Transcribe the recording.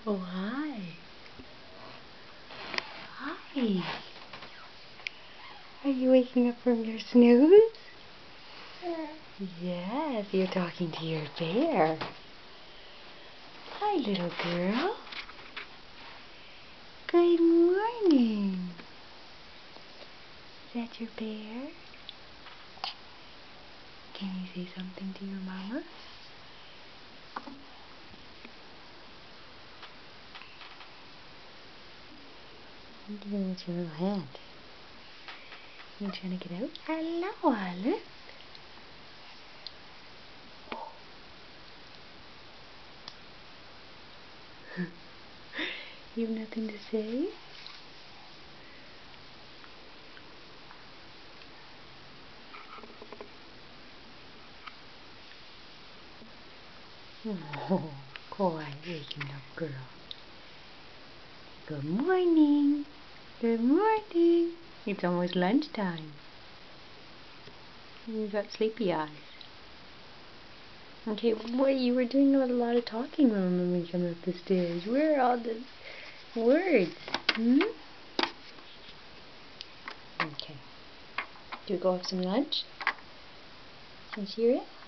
Oh, hi. Hi. Are you waking up from your snooze? Yes, you're talking to your bear. Hi, little girl. Good morning. Is that your bear? Can you say something to your mama? What are you doing with your little hand? You trying to get out? Hello, Alice. You have nothing to say? Oh, quiet waking up girl. Good morning. Good morning. It's almost lunchtime. You've got sleepy eyes. Okay, boy, you were doing a lot of talking when we came up the stairs. Where are all the words? Okay. Do we go have some lunch? Can you hear it?